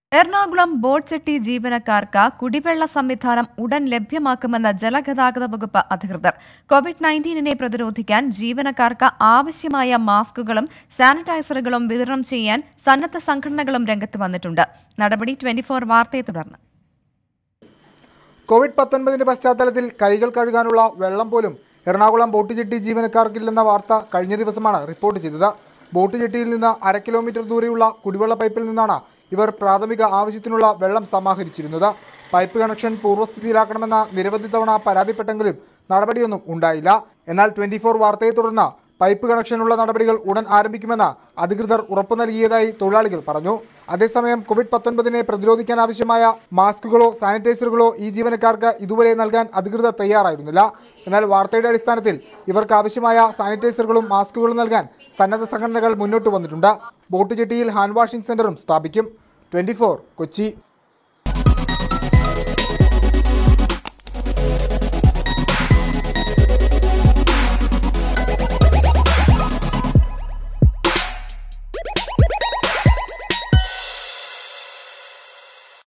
Ernakulam boat jetty ജീവനക്കാർക്ക് കുടിവെള്ള സംവിധാനം ഉടൻ ലഭ്യമാക്കുമെന്ന് ജലഗതാഗത വകുപ്പ് അധികൃതർ. കോവിഡ്-19 പ്രതിരോധിക്കാൻ ജീവനക്കാർക്ക് ആവശ്യമായ മാസ്കുകളും സാനിറ്റൈസറുകളും വിതരണം ചെയ്യാൻ സന്നദ്ധ സംഘടനകളും രംഗത്ത് വന്നിട്ടുണ്ട്. നടപടി 24 വാർത്തയെ തുടർന്ന്. കോവിഡ്-19 പശ്ചാത്തലത്തിൽ കൈകൾ കഴുകാനുള്ള വെള്ളം പോലും എറണാകുളം ബോട്ട് ജെട്ടി ജീവനക്കാർക്കില്ലെന്ന വാർത്ത കഴിഞ്ഞ ദിവസമാണ് റിപ്പോർട്ട് ചെയ്തത്. ബോട്ട് ജെട്ടിയിൽ നിന്ന് 1/2 കിലോമീറ്റർ ദൂരെയുള്ള കുടിവെള്ള പൈപ്പിൽ നിന്നാണ് ഇവർ പ്രാഥമിക ആവശ്യത്തിനുള്ള വെള്ളം സമാഹരിച്ചിരുന്നത്. പൈപ്പ് കണക്ഷൻ പൂർവ്വസ്ഥിതിയിലാക്കണമെന്ന നിരവധി തവണ പരാതിപ്പെട്ടെങ്കിലും നടപടിയൊന്നും ഉണ്ടായില്ല. എന്നാൽ 24 വാർത്തയെ തുടർന്ന് പൈപ്പ് കണക്ഷനുള്ള നടപടികൾ ഉടൻ ആരംഭിക്കുമെന്ന് അധികൃതർ ഉറപ്പു നൽകിയതായി തൊഴിലാളികൾ പറഞ്ഞു. അതേസമയം കോവിഡ്-19 പ്രതിരോധിക്കാനാവശ്യമായ മാസ്കുകളോ സാനിറ്റൈസറുകളോ ഈ ജീവനക്കാർക്ക് ഇതുവരെ നൽകാൻ അധികൃതർ തയ്യാറായിരുന്നില്ല. എന്നാൽ വാർത്തയുടെ അടിസ്ഥാനത്തിൽ ഇവർക്ക് ആവശ്യമായ സാനിറ്റൈസറുകളും മാസ്കുകളും നൽകാൻ സന്നദ്ധ സംഘടനകൾ മുന്നോട്ട് വന്നിട്ടുണ്ട്. ബോട്ട് ജെട്ടിയിൽ ഹാൻഡ് വാഷിംഗ് സെന്ററും സ്ഥാപിക്കും. 24 കൊച്ചി.